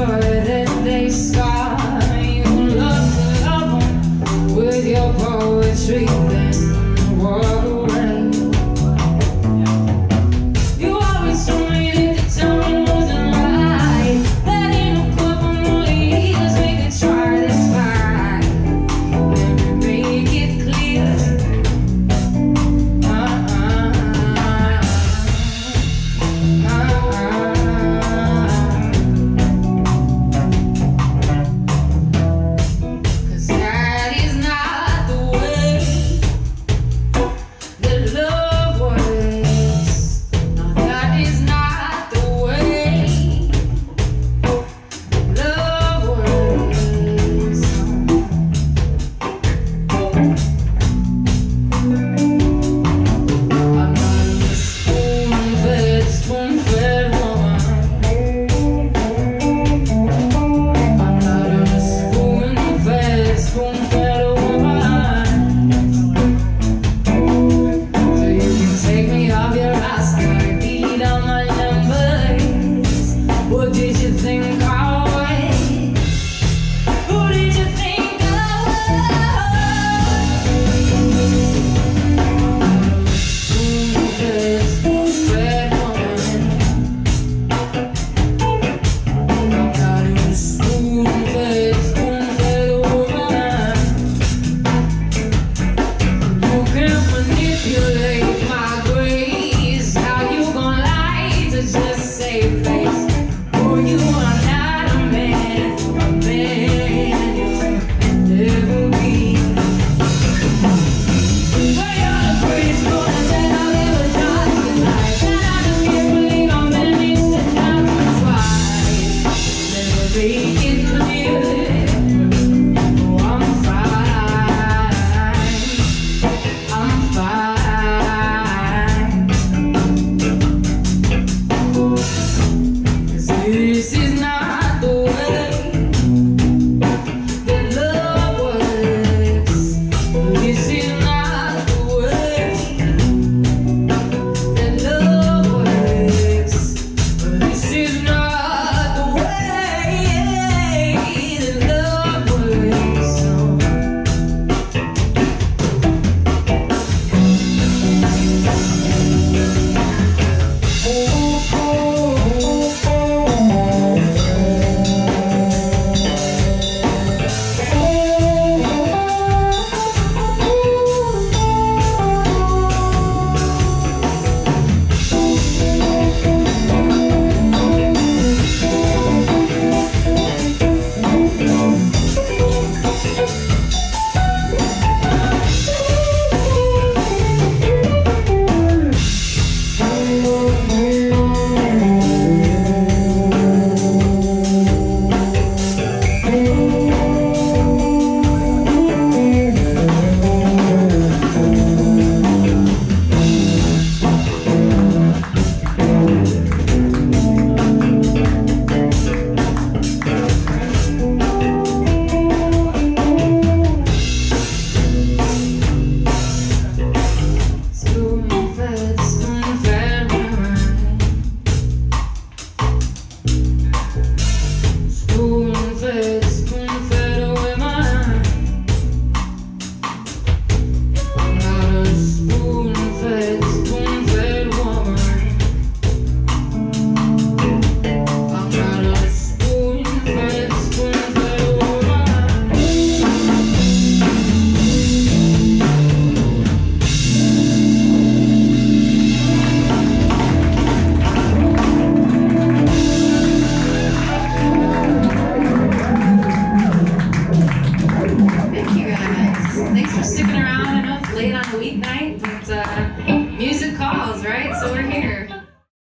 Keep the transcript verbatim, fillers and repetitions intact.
sure that they scar you. Love to love them with your poetry, then walk away. You always told me that the time wasn't right, that in a couple more years we could try this fight. Let me make it clear. Thanks for sticking around. I know it's late on a weeknight, but uh,